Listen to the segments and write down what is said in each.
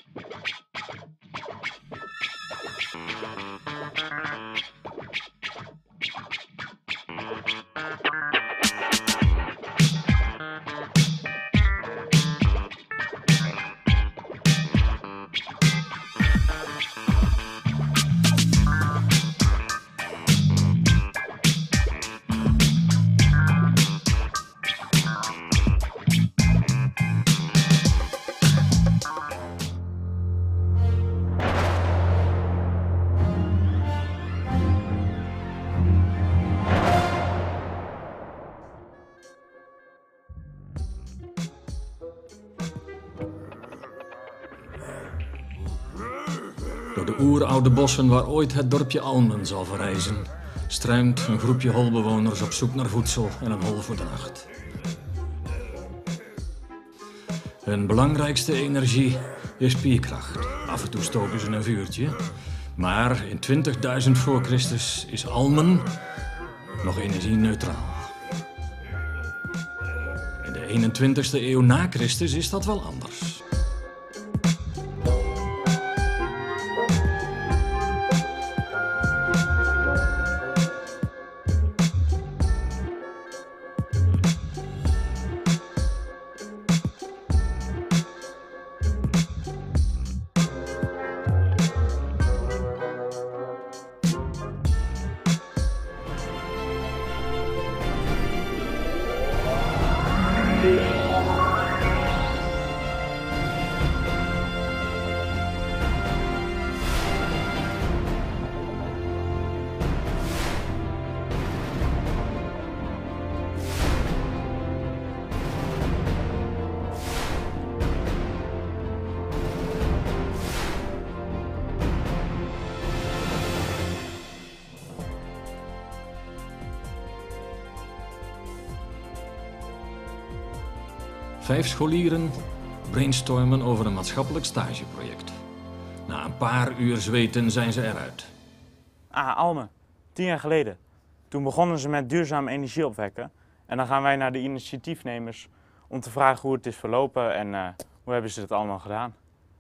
Door de oeroude bossen waar ooit het dorpje Almen zal verrijzen, struint een groepje holbewoners op zoek naar voedsel en een hol voor de nacht. Hun belangrijkste energie is spierkracht. Af en toe stoken ze een vuurtje. Maar in 20.000 voor Christus is Almen nog energie-neutraal. In de 21ste eeuw na Christus is dat wel anders. Vijf scholieren brainstormen over een maatschappelijk stageproject. Na een paar uur zweten zijn ze eruit. Almen, 10 jaar geleden. Toen begonnen ze met duurzame energie opwekken. En dan gaan wij naar de initiatiefnemers om te vragen hoe het is verlopen en hoe hebben ze het allemaal gedaan.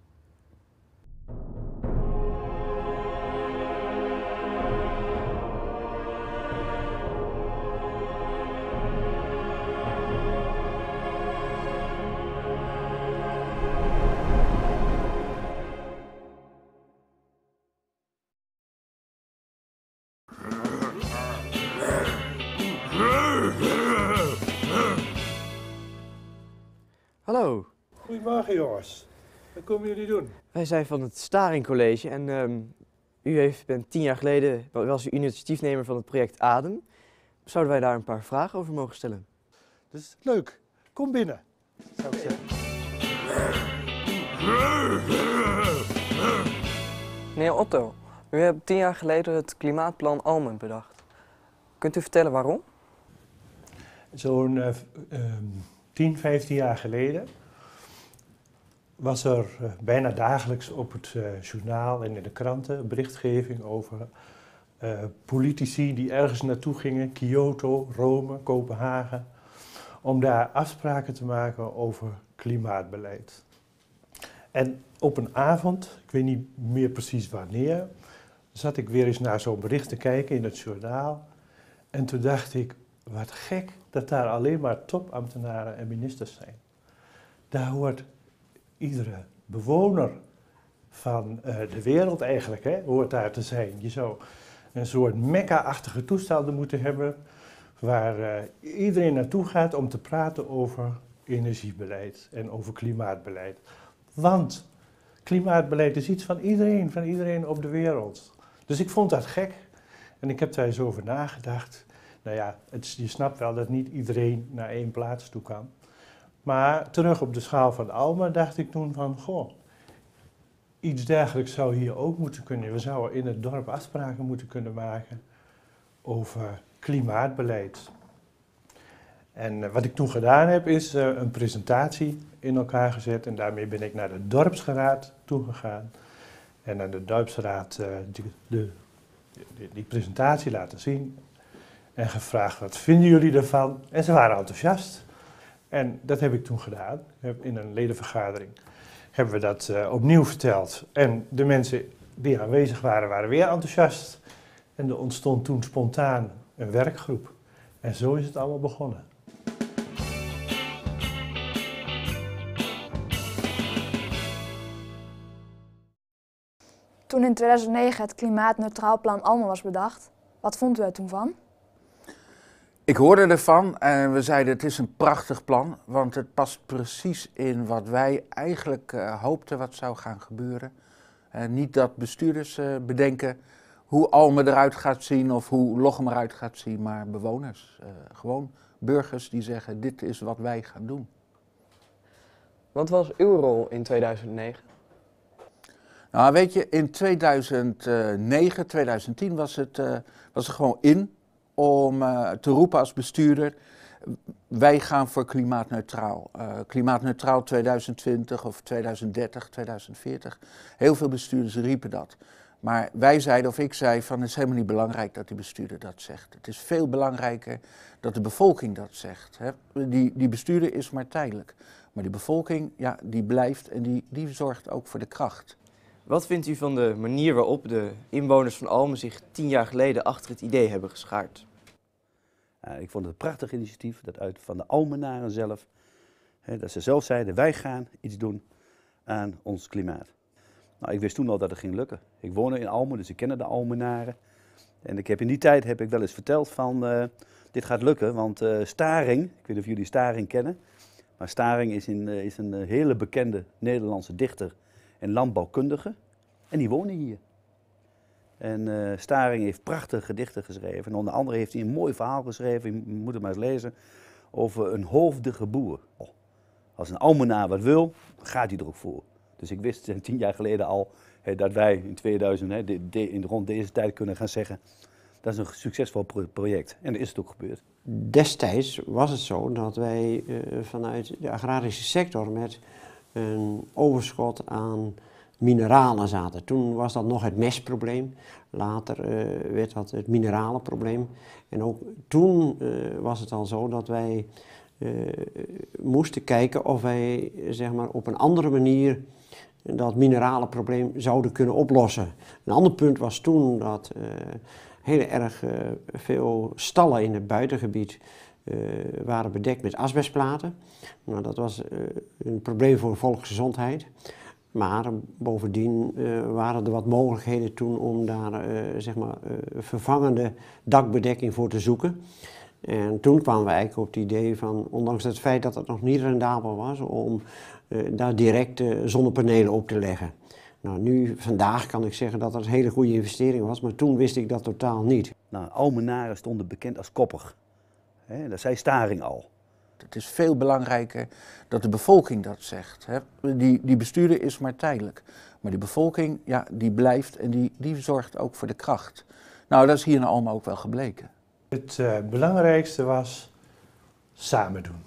Hallo. Goedemorgen jongens. Wat komen jullie doen? Wij zijn van het Staring College en bent 10 jaar geleden was u initiatiefnemer van het project ADEM. Zouden wij daar een paar vragen over mogen stellen? Dat is leuk. Kom binnen, zou ik zeggen. Meneer Otto, u hebt 10 jaar geleden het klimaatplan Almen bedacht. Kunt u vertellen waarom? Zo'n 10, 15 jaar geleden was er bijna dagelijks op het journaal en in de kranten berichtgeving over politici die ergens naartoe gingen, Kyoto, Rome, Kopenhagen, om daar afspraken te maken over klimaatbeleid. En op een avond, ik weet niet meer precies wanneer, zat ik weer eens naar zo'n bericht te kijken in het journaal en toen dacht ik, wat gek dat daar alleen maar topambtenaren en ministers zijn. Daar hoort iedere bewoner van de wereld eigenlijk, hoort daar te zijn. Je zou een soort Mekka-achtige toestanden moeten hebben waar iedereen naartoe gaat om te praten over energiebeleid en over klimaatbeleid. Want klimaatbeleid is iets van iedereen op de wereld. Dus ik vond dat gek en ik heb daar eens over nagedacht. Nou ja, je snapt wel dat niet iedereen naar één plaats toe kan. Maar terug op de schaal van Almen dacht ik toen van, goh, iets dergelijks zou hier ook moeten kunnen. We zouden in het dorp afspraken moeten kunnen maken over klimaatbeleid. En wat ik toen gedaan heb, is een presentatie in elkaar gezet. En daarmee ben ik naar de dorpsraad toegegaan. En aan de dorpsraad die presentatie laten zien. En gevraagd, wat vinden jullie ervan? En ze waren enthousiast. En dat heb ik toen gedaan. Ik heb in een ledenvergadering hebben we dat opnieuw verteld. En de mensen die aanwezig waren, waren weer enthousiast. En er ontstond toen spontaan een werkgroep. En zo is het allemaal begonnen. Toen in 2009 het klimaatneutraal plan Almen was bedacht, wat vond u er toen van? Ik hoorde ervan en we zeiden het is een prachtig plan, want het past precies in wat wij eigenlijk hoopten wat zou gaan gebeuren. Niet dat bestuurders bedenken hoe Almen eruit gaat zien of hoe Lochem eruit gaat zien, maar bewoners. Gewoon burgers die zeggen dit is wat wij gaan doen. Wat was uw rol in 2009? Nou weet je, in 2009, 2010 was er gewoon in om te roepen als bestuurder, wij gaan voor klimaatneutraal. Klimaatneutraal 2020 of 2030, 2040. Heel veel bestuurders riepen dat. Maar wij zeiden, of ik zei, van het is helemaal niet belangrijk dat die bestuurder dat zegt. Het is veel belangrijker dat de bevolking dat zegt. Hè. Die bestuurder is maar tijdelijk. Maar die bevolking, ja, die blijft en die zorgt ook voor de kracht. Wat vindt u van de manier waarop de inwoners van Almen zich 10 jaar geleden achter het idee hebben geschaard? Ik vond het een prachtig initiatief, dat uit van de Almenaren zelf, dat ze zelf zeiden, wij gaan iets doen aan ons klimaat. Nou, ik wist toen al dat het ging lukken. Ik woonde in Almen, dus ik kende de Almenaren. En in die tijd heb ik wel eens verteld van, dit gaat lukken, want Staring, ik weet niet of jullie Staring kennen, maar Staring is een hele bekende Nederlandse dichter en landbouwkundige. En die wonen hier. En Staring heeft prachtige gedichten geschreven. En onder andere heeft hij een mooi verhaal geschreven, je moet het maar eens lezen, over een hoofdige boer. Als een Almenaar wat wil, gaat hij er ook voor. Dus ik wist 10 jaar geleden al dat wij in 2000, rond deze tijd kunnen gaan zeggen, dat is een succesvol project. En dat is het ook gebeurd. Destijds was het zo dat wij vanuit de agrarische sector met een overschot aan mineralen zaten. Toen was dat nog het mestprobleem, later werd dat het mineralenprobleem. En ook toen was het al zo dat wij moesten kijken of wij zeg maar, op een andere manier dat mineralenprobleem zouden kunnen oplossen. Een ander punt was toen dat heel erg veel stallen in het buitengebied waren bedekt met asbestplaten. Nou, dat was een probleem voor de volksgezondheid. Maar bovendien waren er wat mogelijkheden toen om daar zeg maar, vervangende dakbedekking voor te zoeken. En toen kwamen we eigenlijk op het idee van, ondanks het feit dat het nog niet rendabel was, om daar direct zonnepanelen op te leggen. Nou, vandaag kan ik zeggen dat dat een hele goede investering was, maar toen wist ik dat totaal niet. Nou, Almenaren stonden bekend als koppig. Dat zei Staring al. Het is veel belangrijker dat de bevolking dat zegt. Hè. Die bestuurder is maar tijdelijk. Maar die bevolking, ja, die blijft en die zorgt ook voor de kracht. Nou, dat is hier in Almen ook wel gebleken. Het belangrijkste was samen doen.